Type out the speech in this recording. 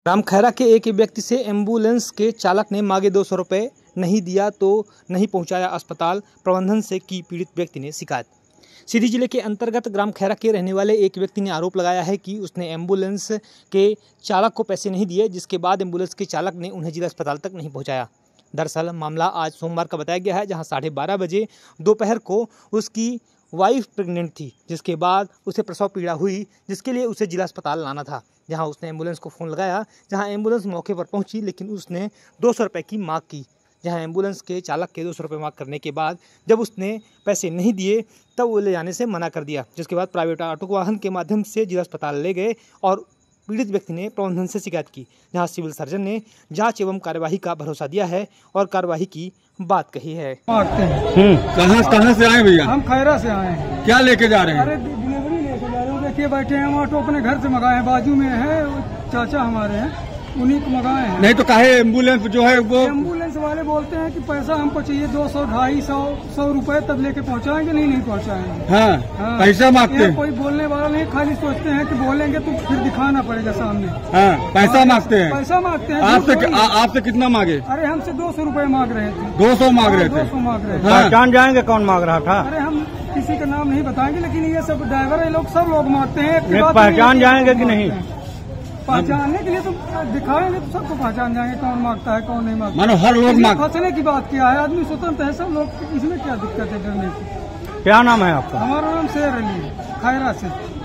राम खैरा के एक व्यक्ति से एम्बुलेंस के चालक ने मांगे 200 रुपये, नहीं दिया तो नहीं पहुंचाया अस्पताल, प्रबंधन से की पीड़ित व्यक्ति ने शिकायत। सीधी जिले के अंतर्गत ग्राम खैरा के रहने वाले एक व्यक्ति ने आरोप लगाया है कि उसने एम्बुलेंस के चालक को पैसे नहीं दिए, जिसके बाद एम्बुलेंस के चालक ने उन्हें जिला अस्पताल तक नहीं पहुंचाया। दरअसल मामला आज सोमवार का बताया गया है, जहां 12:30 बजे दोपहर को उसकी वाइफ प्रेग्नेंट थी, जिसके बाद उसे प्रसव पीड़ा हुई, जिसके लिए उसे जिला अस्पताल लाना था। जहां उसने एम्बुलेंस को फ़ोन लगाया, जहां एम्बुलेंस मौके पर पहुंची, लेकिन उसने 200 रुपये की मांग की। जहां एम्बुलेंस के चालक के 200 रुपये मांग करने के बाद जब उसने पैसे नहीं दिए तब वो ले जाने से मना कर दिया, जिसके बाद प्राइवेट ऑटो वाहन के माध्यम से जिला अस्पताल ले गए और पीड़ित व्यक्ति ने प्रबंधन से शिकायत की, जहां सिविल सर्जन ने जांच एवं कार्यवाही का भरोसा दिया है और कार्यवाही की बात कही है। कहाँ से आए भैया? हम खैरा से आए हैं। क्या लेके जा रहे हैं? अरे डिलीवरी लेके जा रहे हैं। देखिए बैठे हैं, हम ऑटो अपने घर से मंगाए हैं, बाजू में है चाचा हमारे हैं, उन्हीं को मंगाए हैं। नहीं तो काहे एम्बुलेंस जो है वो एम्बुलेंस वाले बोलते हैं कि पैसा हमको चाहिए 200, 250, 100 रुपए, तब लेके पहुंचाएंगे। नहीं पहुंचाएंगे। हाँ, पैसा मांगते हैं। कोई बोलने वाला नहीं, खाली सोचते हैं कि बोलेंगे तो फिर दिखाना पड़ेगा सामने। हाँ, पैसा मांगते हैं। पैसा मांगते हैं। आपसे कितना मांगे? अरे हमसे 200 रुपए मांग रहे थे। 200 मांग रहे थे? 200 मांग रहे थे। पहचान जाएंगे कौन मांग रहा था? अरे हम किसी का नाम नहीं बताएंगे, लेकिन ये सब ड्राइवर है, लोग सब लोग मांगते हैं। पहचान जाएंगे कि नहीं? पहचानने के लिए तो दिखाएंगे तो सबको पहचान जाएंगे कौन मांगता है कौन नहीं मांगता। मानो हर लोग फंसने की बात क्या है, आदमी स्वतंत्र है, सब लोग, इसमें क्या दिक्कत है करने की। क्या नाम है आपका? हमारा नाम शेर अली है, खैरा से।